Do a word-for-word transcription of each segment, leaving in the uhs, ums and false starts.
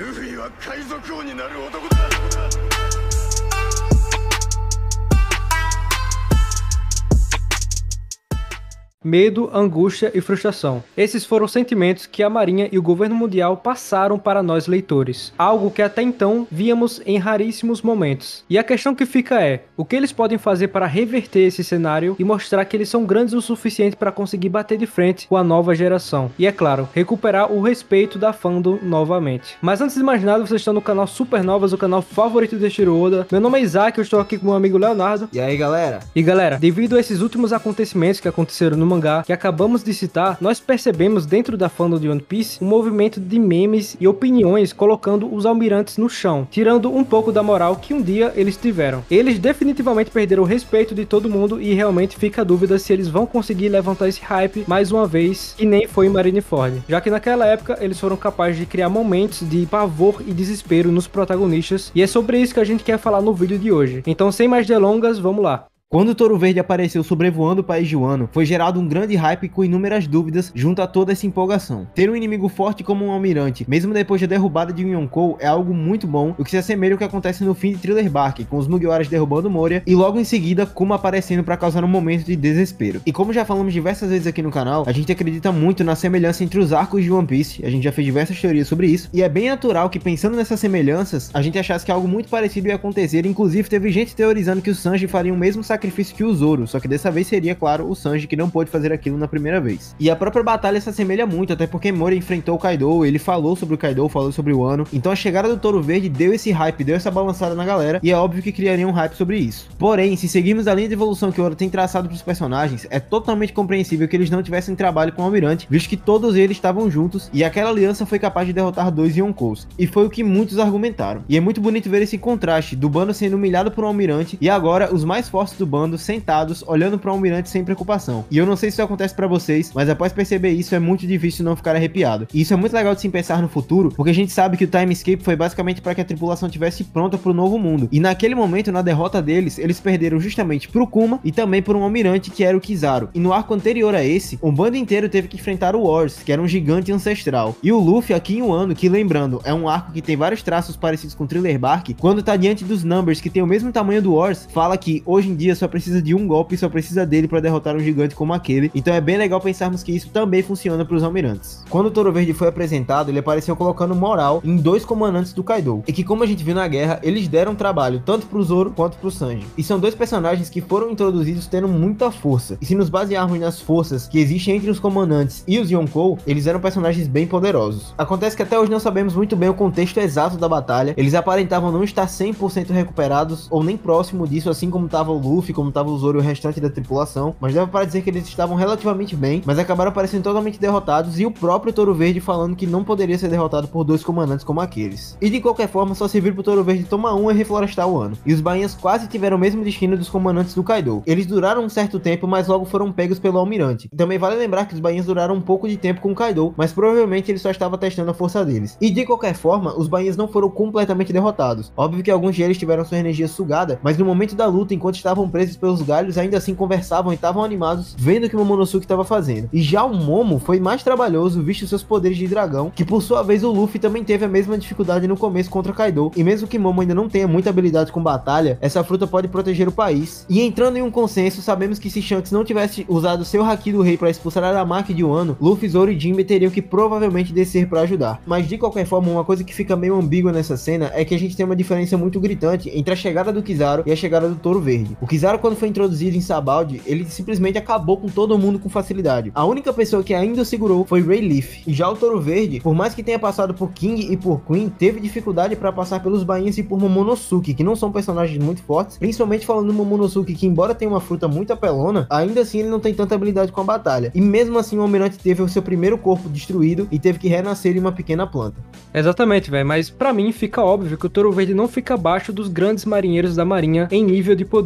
ルフィは海賊王になる男だ。 Medo, angústia e frustração. Esses foram sentimentos que a Marinha e o governo mundial passaram para nós leitores, algo que até então víamos em raríssimos momentos. E a questão que fica é, o que eles podem fazer para reverter esse cenário e mostrar que eles são grandes o suficiente para conseguir bater de frente com a nova geração. E é claro, recuperar o respeito da fandom novamente. Mas antes de mais nada, vocês estão no canal Supernovas, o canal favorito de Eiichiro Oda. Meu nome é Isaac, eu estou aqui com meu amigo Leonardo. E aí, galera? E galera, devido a esses últimos acontecimentos que aconteceram no mangá que acabamos de citar, nós percebemos dentro da fandom de One Piece um movimento de memes e opiniões colocando os almirantes no chão, tirando um pouco da moral que um dia eles tiveram. Eles definitivamente perderam o respeito de todo mundo e realmente fica a dúvida se eles vão conseguir levantar esse hype mais uma vez, que nem foi em Marineford, já que naquela época eles foram capazes de criar momentos de pavor e desespero nos protagonistas, e é sobre isso que a gente quer falar no vídeo de hoje. Então, sem mais delongas, vamos lá. Quando o Touro Verde apareceu sobrevoando o país de Wano, foi gerado um grande hype com inúmeras dúvidas junto a toda essa empolgação. Ter um inimigo forte como um almirante, mesmo depois da derrubada de um Yonkou, é algo muito bom, o que se assemelha ao que acontece no fim de Thriller Bark, com os Mugiwaras derrubando Moria e logo em seguida Kuma aparecendo para causar um momento de desespero. E como já falamos diversas vezes aqui no canal, a gente acredita muito na semelhança entre os arcos de One Piece, a gente já fez diversas teorias sobre isso, e é bem natural que pensando nessas semelhanças, a gente achasse que algo muito parecido ia acontecer, inclusive teve gente teorizando que o Sanji faria o mesmo sacrifício sacrifício que o Zoro, só que dessa vez seria, claro, o Sanji que não pôde fazer aquilo na primeira vez. E a própria batalha se assemelha muito, até porque Moria enfrentou o Kaido, ele falou sobre o Kaido, falou sobre o Wano, então a chegada do Touro Verde deu esse hype, deu essa balançada na galera, e é óbvio que criaria um hype sobre isso. Porém, se seguirmos a linha de evolução que o Oda tem traçado para os personagens, é totalmente compreensível que eles não tivessem trabalho com o Almirante, visto que todos eles estavam juntos, e aquela aliança foi capaz de derrotar dois Yonkous, e foi o que muitos argumentaram. E é muito bonito ver esse contraste, do bando sendo humilhado por um Almirante, e agora os mais fortes do bando sentados, olhando para o Almirante sem preocupação. E eu não sei se isso acontece para vocês, mas após perceber isso, é muito difícil não ficar arrepiado. E isso é muito legal de se pensar no futuro, porque a gente sabe que o Time Escape foi basicamente para que a tripulação estivesse pronta para o novo mundo. E naquele momento, na derrota deles, eles perderam justamente pro Kuma e também por um Almirante que era o Kizaru. E no arco anterior a esse, um bando inteiro teve que enfrentar o Wars, que era um gigante ancestral. E o Luffy aqui em Wano, que lembrando, é um arco que tem vários traços parecidos com Thriller Bark, quando tá diante dos Numbers, que tem o mesmo tamanho do Wars, fala que hoje em dia só precisa de um golpe e só precisa dele para derrotar um gigante como aquele, então é bem legal pensarmos que isso também funciona para os almirantes. Quando o Touro Verde foi apresentado, ele apareceu colocando moral em dois comandantes do Kaido, e que como a gente viu na guerra, eles deram trabalho tanto pro Zoro quanto pro Sanji. E são dois personagens que foram introduzidos tendo muita força, e se nos basearmos nas forças que existem entre os comandantes e os Yonkou, eles eram personagens bem poderosos. Acontece que até hoje não sabemos muito bem o contexto exato da batalha, eles aparentavam não estar cem por cento recuperados, ou nem próximo disso, assim como tava o Luffy, como tava o Zoro e o restante da tripulação, mas dava para dizer que eles estavam relativamente bem, mas acabaram parecendo totalmente derrotados, e o próprio Touro Verde falando que não poderia ser derrotado por dois comandantes como aqueles. E de qualquer forma, só servir pro Touro Verde tomar um e reflorestar o Wano. E os bainhas quase tiveram o mesmo destino dos comandantes do Kaido. Eles duraram um certo tempo, mas logo foram pegos pelo Almirante. E também vale lembrar que os bainhas duraram um pouco de tempo com o Kaido, mas provavelmente ele só estava testando a força deles. E de qualquer forma, os bainhas não foram completamente derrotados. Óbvio que alguns deles tiveram sua energia sugada, mas no momento da luta, enquanto estavam presos pelos galhos, ainda assim conversavam e estavam animados vendo o que o Momonosuke estava fazendo. E já o Momo foi mais trabalhoso, visto seus poderes de dragão, que por sua vez o Luffy também teve a mesma dificuldade no começo contra Kaido, e mesmo que Momo ainda não tenha muita habilidade com batalha, essa fruta pode proteger o país. E entrando em um consenso, sabemos que se Shanks não tivesse usado seu Haki do Rei para expulsar Aramaki de Wano, Luffy, Zoro e Jinbe teriam que provavelmente descer para ajudar. Mas de qualquer forma, uma coisa que fica meio ambígua nessa cena é que a gente tem uma diferença muito gritante entre a chegada do Kizaru e a chegada do Touro Verde. O Kizaru, quando foi introduzido em Sabaody, ele simplesmente acabou com todo mundo com facilidade. A única pessoa que ainda o segurou foi Rayleigh. E já o Touro Verde, por mais que tenha passado por King e por Queen, teve dificuldade para passar pelos bainhas e por Momonosuke, que não são personagens muito fortes, principalmente falando do Momonosuke, que embora tenha uma fruta muito apelona, ainda assim ele não tem tanta habilidade com a batalha. E mesmo assim o Almirante teve o seu primeiro corpo destruído e teve que renascer em uma pequena planta. Exatamente, velho, mas pra mim fica óbvio que o Touro Verde não fica abaixo dos grandes marinheiros da marinha em nível de poder. Acontece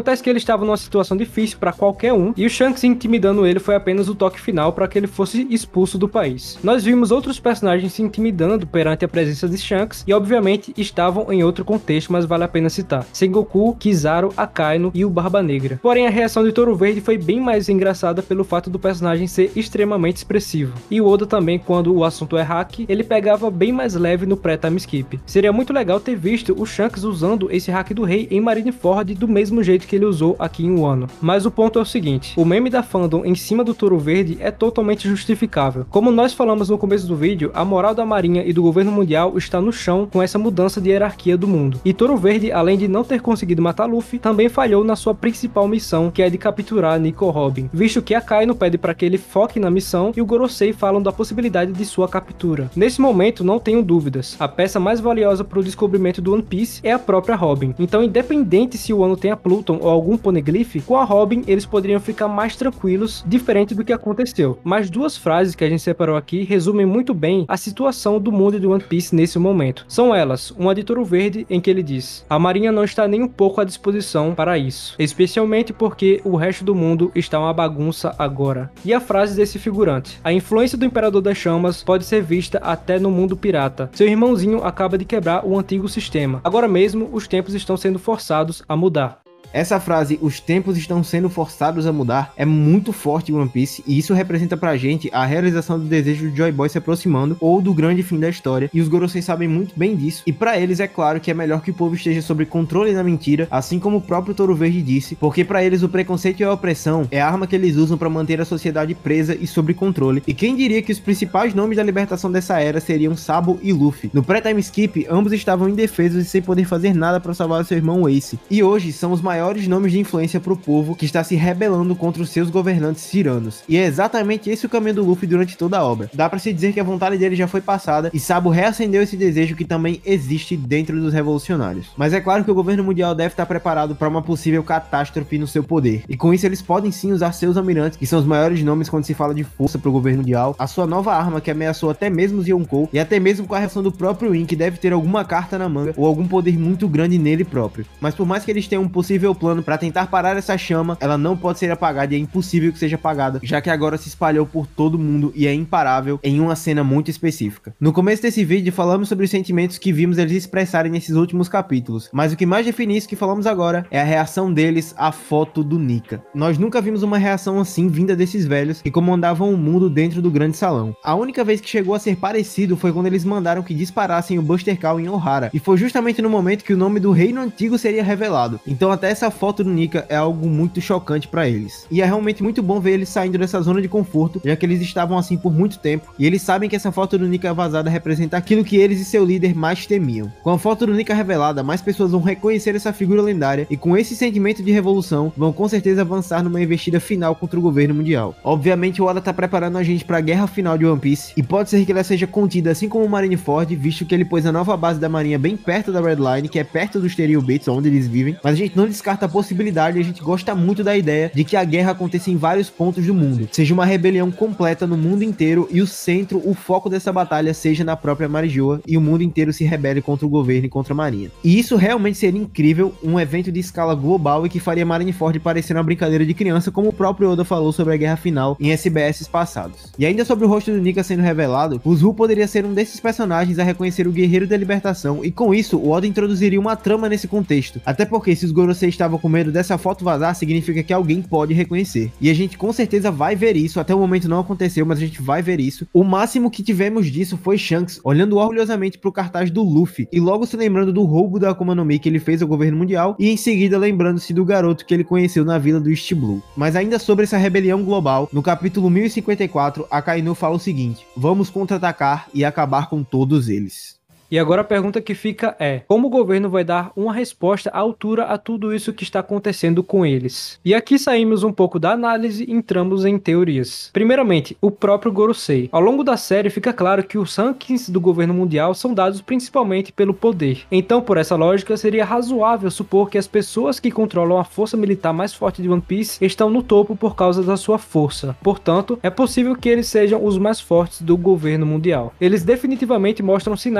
Acontece que ele estava numa situação difícil para qualquer um, e o Shanks intimidando ele foi apenas o toque final para que ele fosse expulso do país. Nós vimos outros personagens se intimidando perante a presença de Shanks, e obviamente estavam em outro contexto, mas vale a pena citar: Sengoku, Kizaru, Akainu e o Barba Negra. Porém, a reação de Touro Verde foi bem mais engraçada pelo fato do personagem ser extremamente expressivo. E o Oda também, quando o assunto é hack, ele pegava bem mais leve no pré-time skip. Seria muito legal ter visto o Shanks usando esse hack do rei em Marineford do mesmo jeito que ele usou aqui em Wano. Mas o ponto é o seguinte: o meme da fandom em cima do Touro Verde é totalmente justificável. Como nós falamos no começo do vídeo, a moral da marinha e do governo mundial está no chão com essa mudança de hierarquia do mundo. E Touro Verde, além de não ter conseguido matar Luffy, também falhou na sua principal missão, que é de capturar Nico Robin, visto que Akainu pede para que ele foque na missão e o Gorosei falam da possibilidade de sua captura. Nesse momento, não tenho dúvidas, a peça mais valiosa para o descobrimento do One Piece é a própria Robin. Então, independente se o Wano tem a Pluton ou algum poneglyph, com a Robin eles poderiam ficar mais tranquilos, diferente do que aconteceu. Mas duas frases que a gente separou aqui resumem muito bem a situação do mundo de One Piece nesse momento. São elas, uma de Touro Verde, em que ele diz: a marinha não está nem um pouco à disposição para isso, especialmente porque o resto do mundo está uma bagunça agora. E a frase desse figurante: a influência do Imperador das Chamas pode ser vista até no mundo pirata. Seu irmãozinho acaba de quebrar o antigo sistema. Agora mesmo, os tempos estão sendo forçados a mudar. Essa frase, os tempos estão sendo forçados a mudar, é muito forte em One Piece, e isso representa pra gente a realização do desejo de Joy Boy se aproximando, ou do grande fim da história, e os Gorosei sabem muito bem disso, e pra eles é claro que é melhor que o povo esteja sob controle da mentira, assim como o próprio Touro Verde disse, porque pra eles o preconceito e a opressão é a arma que eles usam pra manter a sociedade presa e sob controle, e quem diria que os principais nomes da libertação dessa era seriam Sabo e Luffy. No pré-time skip, ambos estavam indefesos e sem poder fazer nada pra salvar seu irmão Ace, e hoje são os maiores maiores nomes de influência pro povo que está se rebelando contra os seus governantes tiranos. E é exatamente esse o caminho do Luffy durante toda a obra. Dá pra se dizer que a vontade dele já foi passada e Sabo reacendeu esse desejo que também existe dentro dos revolucionários. Mas é claro que o governo mundial deve estar preparado para uma possível catástrofe no seu poder. E com isso eles podem sim usar seus almirantes, que são os maiores nomes quando se fala de força pro governo mundial, a sua nova arma que ameaçou até mesmo os Yonkou, e até mesmo com a reação do próprio In, que deve ter alguma carta na manga ou algum poder muito grande nele próprio. Mas por mais que eles tenham um possível plano para tentar parar essa chama, ela não pode ser apagada e é impossível que seja apagada, já que agora se espalhou por todo mundo e é imparável em uma cena muito específica. No começo desse vídeo falamos sobre os sentimentos que vimos eles expressarem nesses últimos capítulos, mas o que mais define isso que falamos agora é a reação deles à foto do Nika. Nós nunca vimos uma reação assim vinda desses velhos que comandavam o mundo dentro do grande salão. A única vez que chegou a ser parecido foi quando eles mandaram que disparassem o Buster Call em Ohara, e foi justamente no momento que o nome do reino antigo seria revelado. Então até essa foto do Nika é algo muito chocante para eles. E é realmente muito bom ver eles saindo dessa zona de conforto, já que eles estavam assim por muito tempo, e eles sabem que essa foto do Nika vazada representa aquilo que eles e seu líder mais temiam. Com a foto do Nika revelada, mais pessoas vão reconhecer essa figura lendária, e com esse sentimento de revolução, vão com certeza avançar numa investida final contra o governo mundial. Obviamente o Oda tá preparando a gente para a guerra final de One Piece, e pode ser que ela seja contida assim como o Marineford, visto que ele pôs a nova base da marinha bem perto da Red Line, que é perto dos Tenryubits, onde eles vivem, mas a gente não descarta a possibilidade, e a gente gosta muito da ideia de que a guerra aconteça em vários pontos do mundo, seja uma rebelião completa no mundo inteiro, e o centro, o foco dessa batalha seja na própria Marijoa, e o mundo inteiro se rebele contra o governo e contra a marinha. E isso realmente seria incrível, um evento de escala global e que faria Marineford parecer uma brincadeira de criança, como o próprio Oda falou sobre a guerra final em S B S passados. E ainda sobre o rosto do Nika sendo revelado, o Zhu poderia ser um desses personagens a reconhecer o guerreiro da libertação, e com isso o Oda introduziria uma trama nesse contexto, até porque se os Gorosei estavam com medo dessa foto vazar, significa que alguém pode reconhecer. E a gente com certeza vai ver isso, até o momento não aconteceu, mas a gente vai ver isso. O máximo que tivemos disso foi Shanks olhando orgulhosamente pro cartaz do Luffy, e logo se lembrando do roubo da Akuma no Mi que ele fez ao governo mundial, e em seguida lembrando-se do garoto que ele conheceu na vila do East Blue. Mas ainda sobre essa rebelião global, no capítulo mil e cinquenta e quatro, Akainu fala o seguinte: vamos contra-atacar e acabar com todos eles. E agora a pergunta que fica é: como o governo vai dar uma resposta à altura a tudo isso que está acontecendo com eles? E aqui saímos um pouco da análise e entramos em teorias. Primeiramente, o próprio Gorosei. Ao longo da série fica claro que os rankings do governo mundial são dados principalmente pelo poder. Então, por essa lógica, seria razoável supor que as pessoas que controlam a força militar mais forte de One Piece estão no topo por causa da sua força. Portanto, é possível que eles sejam os mais fortes do governo mundial. Eles definitivamente mostram sinais de serem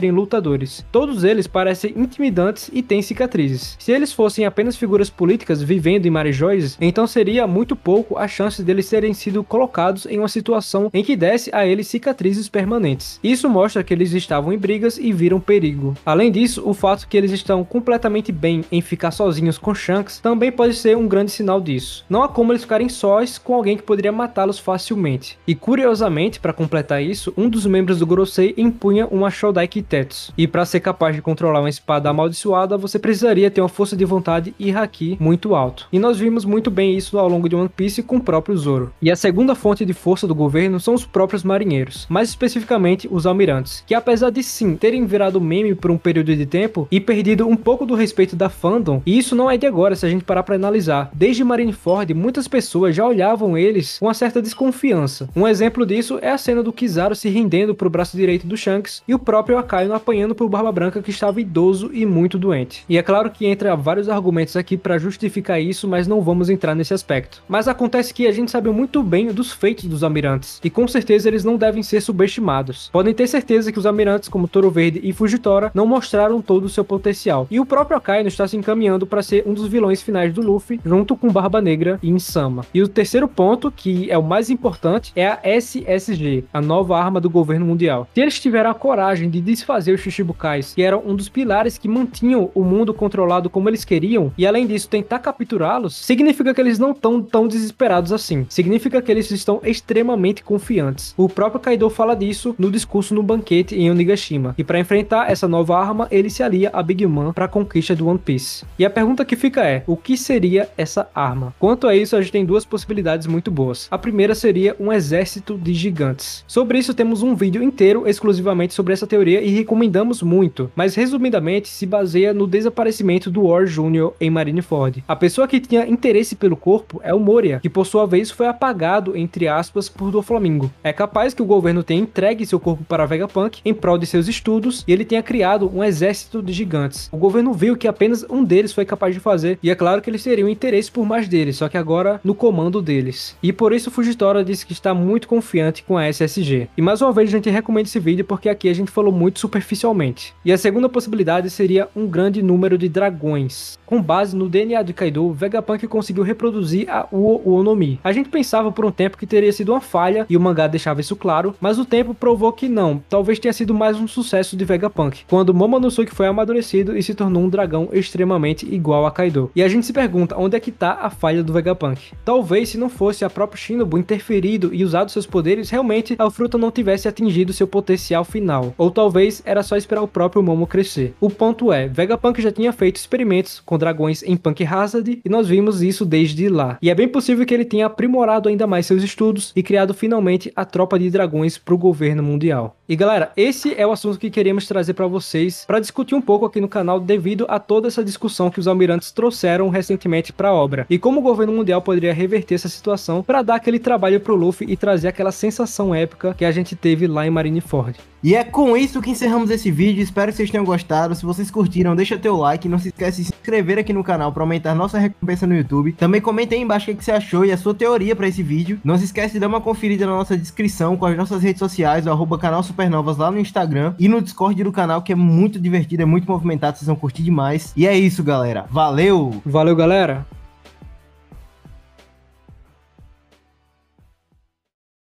serem lutadores. Todos eles parecem intimidantes e têm cicatrizes. Se eles fossem apenas figuras políticas vivendo em Marejoices, então seria muito pouco a chance deles terem sido colocados em uma situação em que desse a eles cicatrizes permanentes. Isso mostra que eles estavam em brigas e viram perigo. Além disso, o fato que eles estão completamente bem em ficar sozinhos com Shanks também pode ser um grande sinal disso. Não há como eles ficarem sós com alguém que poderia matá-los facilmente. E curiosamente, para completar isso, um dos membros do Gorosei empunha uma Shodai Kitetsu. E para ser capaz de controlar uma espada amaldiçoada, você precisaria ter uma força de vontade e haki muito alto. E nós vimos muito bem isso ao longo de One Piece com o próprio Zoro. E a segunda fonte de força do governo são os próprios marinheiros, mais especificamente os almirantes, que apesar de sim terem virado meme por um período de tempo e perdido um pouco do respeito da fandom, e isso não é de agora se a gente parar para analisar. Desde Marineford, muitas pessoas já olhavam eles com uma certa desconfiança. Um exemplo disso é a cena do Kizaru se rendendo pro braço direito do Shanks e o próprio Akainu apanhando pro Barba Branca, que estava idoso e muito doente. E é claro que entra vários argumentos aqui para justificar isso, mas não vamos entrar nesse aspecto. Mas acontece que a gente sabe muito bem dos feitos dos almirantes, e com certeza eles não devem ser subestimados. Podem ter certeza que os almirantes como Toro Verde e Fujitora não mostraram todo o seu potencial, e o próprio Akainu está se encaminhando para ser um dos vilões finais do Luffy, junto com Barba Negra e Insama. E o terceiro ponto, que é o mais importante, é a S S G, a nova arma do governo mundial. Se eles tiveram a coragem de desfazer os Shichibukais, que eram um dos pilares que mantinham o mundo controlado como eles queriam, e além disso tentar capturá-los, significa que eles não estão tão desesperados assim. Significa que eles estão extremamente confiantes. O próprio Kaido fala disso no discurso no banquete em Onigashima. E para enfrentar essa nova arma, ele se alia a Big Mom para a conquista do One Piece. E a pergunta que fica é, o que seria essa arma? Quanto a isso, a gente tem duas possibilidades muito boas. A primeira seria um exército de gigantes. Sobre isso temos um vídeo inteiro exclusivamente sobre essa teoria e recomendamos muito, mas resumidamente se baseia no desaparecimento do War Júnior em Marineford. A pessoa que tinha interesse pelo corpo é o Moria, que por sua vez foi apagado, entre aspas, por Doflamingo. É capaz que o governo tenha entregue seu corpo para Vegapunk em prol de seus estudos e ele tenha criado um exército de gigantes. O governo viu que apenas um deles foi capaz de fazer, e é claro que eles teriam interesse por mais deles, só que agora no comando deles. E por isso Fujitora disse que está muito confiante com a S S G. E mais uma vez a gente recomenda esse vídeo porque aqui a gente falou muito superficialmente. E a segunda possibilidade seria um grande número de dragões. Com base no D N A de Kaido, Vegapunk conseguiu reproduzir a Uo-Uonomi. A gente pensava por um tempo que teria sido uma falha, e o mangá deixava isso claro, mas o tempo provou que não. Talvez tenha sido mais um sucesso de Vegapunk, quando Momonosuke foi amadurecido e se tornou um dragão extremamente igual a Kaido. E a gente se pergunta, onde é que tá a falha do Vegapunk? Talvez se não fosse a própria Shinobu interferido e usado seus poderes, realmente a fruta não tivesse atingido seu potencial final. Ou talvez era só esperar o próprio Momo crescer. O ponto é, Vegapunk já tinha feito experimentos com dragões em Punk Hazard e nós vimos isso desde lá. E é bem possível que ele tenha aprimorado ainda mais seus estudos e criado finalmente a tropa de dragões para o governo mundial. E galera, esse é o assunto que queríamos trazer para vocês, para discutir um pouco aqui no canal devido a toda essa discussão que os almirantes trouxeram recentemente para a obra. E como o governo mundial poderia reverter essa situação para dar aquele trabalho pro Luffy e trazer aquela sensação épica que a gente teve lá em Marineford. E é com isso que encerramos esse vídeo, espero que vocês tenham gostado. Se vocês curtiram, deixa teu like, não se esquece de se inscrever aqui no canal para aumentar nossa recompensa no YouTube. Também comenta aí embaixo o que você achou e a sua teoria para esse vídeo. Não se esquece de dar uma conferida na nossa descrição com as nossas redes sociais, o arroba canal Supernovas lá no Instagram e no Discord do canal, que é muito divertido, é muito movimentado, vocês vão curtir demais. E é isso, galera. Valeu! Valeu, galera!